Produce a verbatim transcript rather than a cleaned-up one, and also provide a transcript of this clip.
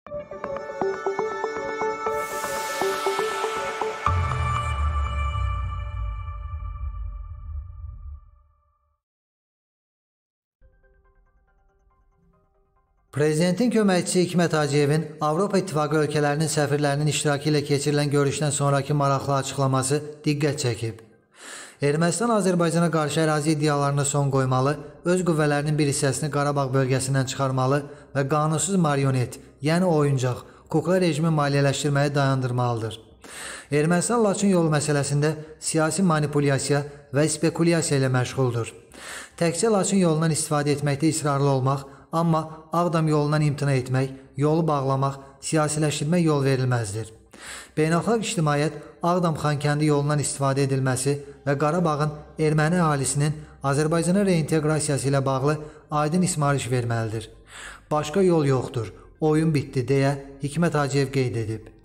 Prezidentin köməkçisi Hikmət Hacıyevin Avropa İttifaqı ölkələrinin səfirlərinin iştirakı ilə keçirilən görüşdən sonraki maraqlı açıqlaması diqqət çəkib. Ermənistan Azərbaycana qarşı ərazi iddialarına son qoymalı, öz qüvvələrinin bir hissəsini Qarabağ bölgəsindən çıxarmalı və qanunsuz marionet, yəni oyuncaq, kukla rejimi maliyyələşdirməyi dayandırmalıdır. Ermənistan Laçın yolu məsələsində siyasi manipulyasiya və spekulyasiya ilə məşğuldur. Təkcə Laçın yolundan istifadə etməkdə israrlı olmaq, amma Ağdam yolundan imtina etmək, yolu bağlamaq, siyasiləşdirmək yol verilməzdir. Beynəlxalq ictimaiyyət Ağdam-Xankəndi yolundan istifadə edilməsi və Qarabağın erməni əhalisinin Azərbaycana reinteqrasiyası ilə bağlı aydın ismarış verməlidir. Başqa yol yoxdur, oyun bitdi deyə Hikmət Hacıyev qeyd edib.